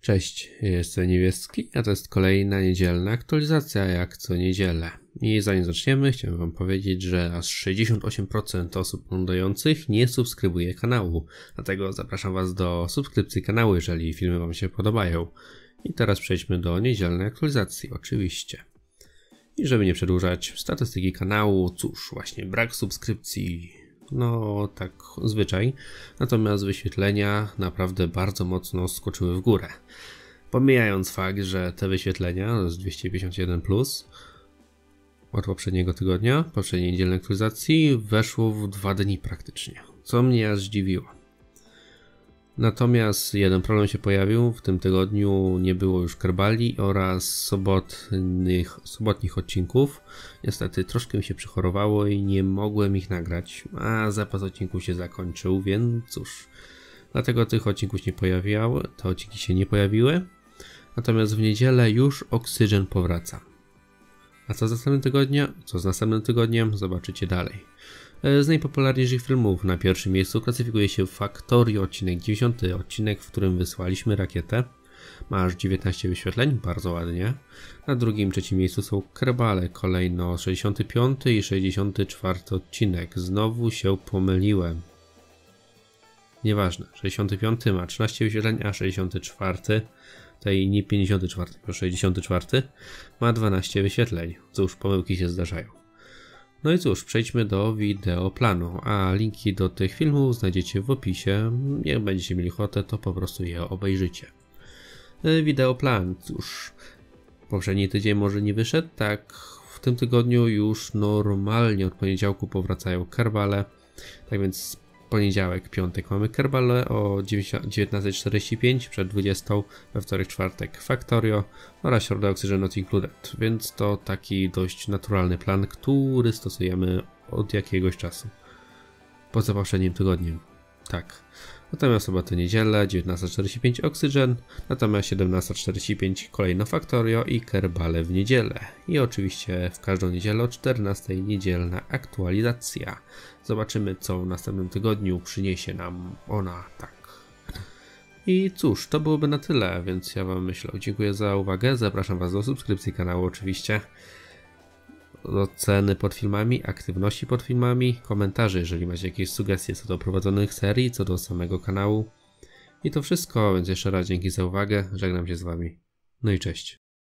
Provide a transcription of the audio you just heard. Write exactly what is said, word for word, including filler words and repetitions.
Cześć, jestem Niebieski, a to jest kolejna niedzielna aktualizacja jak co niedzielę. I zanim zaczniemy, chciałem wam powiedzieć, że aż sześćdziesiąt osiem procent osób oglądających nie subskrybuje kanału. Dlatego zapraszam was do subskrypcji kanału, jeżeli filmy wam się podobają. I teraz przejdźmy do niedzielnej aktualizacji, oczywiście. I żeby nie przedłużać, statystyki kanału, cóż, właśnie brak subskrypcji. No tak zwyczaj, natomiast wyświetlenia naprawdę bardzo mocno skoczyły w górę. Pomijając fakt, że te wyświetlenia z dwieście pięćdziesiąt jeden plus od poprzedniego tygodnia, poprzedniej niedzielnej aktualizacji weszło w dwa dni praktycznie, co mnie aż zdziwiło. Natomiast jeden problem się pojawił, w tym tygodniu nie było już Kerbali oraz sobotnych, sobotnich odcinków. Niestety troszkę mi się przychorowało i nie mogłem ich nagrać, a zapas odcinków się zakończył, więc cóż. Dlatego tych odcinków się nie pojawiały, te odcinki się nie pojawiły. Natomiast w niedzielę już Oxygen powraca. A co z następnym tygodniem? Co z następnym tygodniem? Zobaczycie dalej. Z najpopularniejszych filmów na pierwszym miejscu klasyfikuje się Factorio, odcinek dziewięćdziesiąty, odcinek, w którym wysłaliśmy rakietę. Ma aż dziewiętnaście wyświetleń, bardzo ładnie. Na drugim, trzecim miejscu są Kerbale, kolejno sześćdziesiąty piąty i sześćdziesiąty czwarty odcinek. Znowu się pomyliłem. Nieważne, sześćdziesiąty piąty ma trzynaście wyświetleń, a sześćdziesiąty czwarty, tej nie pięćdziesiąty czwarty, tylko sześćdziesiąty czwarty ma dwanaście wyświetleń. Cóż, pomyłki się zdarzają. No i cóż, przejdźmy do wideoplanu, a linki do tych filmów znajdziecie w opisie. Jak będziecie mieli ochotę, to po prostu je obejrzycie. Wideoplan, cóż, poprzedni tydzień może nie wyszedł, tak w tym tygodniu już normalnie od poniedziałku powracają Kerbale, tak więc poniedziałek, piątek mamy Kerbale o dziewiętnasta czterdzieści pięć przed dwudziestą, we wtorek, czwartek Factorio oraz środę Oxygen Not Included, więc to taki dość naturalny plan, który stosujemy od jakiegoś czasu. Poza poprzednim tygodniem. Tak. Natomiast sobotę, niedzielę, dziewiętnasta czterdzieści pięć Oxygen, natomiast siedemnasta czterdzieści pięć kolejno Factorio i Kerbale w niedzielę. I oczywiście w każdą niedzielę o czternastej niedzielna aktualizacja. Zobaczymy, co w następnym tygodniu przyniesie nam ona, tak. I cóż, to byłoby na tyle, więc ja wam myślę, dziękuję za uwagę, zapraszam was do subskrypcji kanału oczywiście. Oceny pod filmami, aktywności pod filmami, komentarzy, jeżeli macie jakieś sugestie co do prowadzonych serii, co do samego kanału. I to wszystko, więc jeszcze raz dzięki za uwagę, żegnam się z wami. No i cześć.